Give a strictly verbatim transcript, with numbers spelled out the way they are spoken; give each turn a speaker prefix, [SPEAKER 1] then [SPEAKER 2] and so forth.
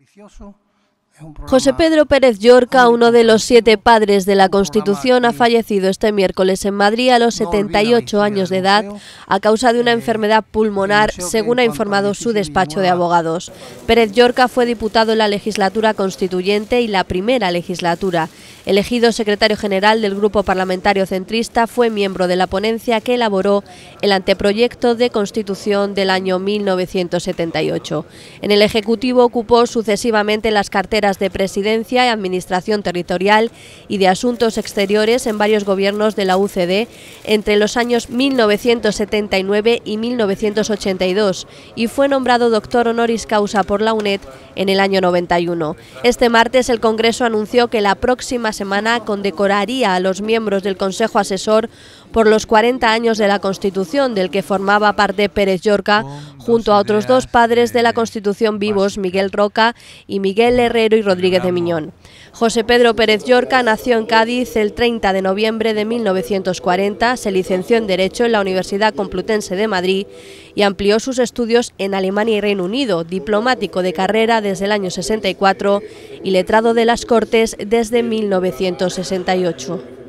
[SPEAKER 1] beneficioso.
[SPEAKER 2] José Pedro Pérez Llorca, uno de los siete padres de la Constitución, ha fallecido este miércoles en Madrid a los setenta y ocho años de edad a causa de una enfermedad pulmonar, según ha informado su despacho de abogados. Pérez Llorca fue diputado en la legislatura constituyente y la primera legislatura. Elegido secretario general del Grupo Parlamentario Centrista, fue miembro de la ponencia que elaboró el anteproyecto de Constitución del año mil novecientos setenta y ocho. En el Ejecutivo ocupó sucesivamente las carteras de Presidencia y Administración Territorial y de Asuntos Exteriores en varios gobiernos de la U C D entre los años mil novecientos setenta y nueve y mil novecientos ochenta y dos y fue nombrado doctor honoris causa por la UNED en el año noventa y uno. Este martes el Congreso anunció que la próxima semana condecoraría a los miembros del Consejo Asesor por los cuarenta años de la Constitución, del que formaba parte Pérez Llorca, junto a otros dos padres de la Constitución vivos, Miguel Roca y Miguel Herrero y Rodríguez de Miñón. José Pedro Pérez Llorca nació en Cádiz el treinta de noviembre de mil novecientos cuarenta, se licenció en Derecho en la Universidad Complutense de Madrid y amplió sus estudios en Alemania y Reino Unido, diplomático de carrera desde el año sesenta y cuatro y letrado de las Cortes desde mil novecientos sesenta y ocho.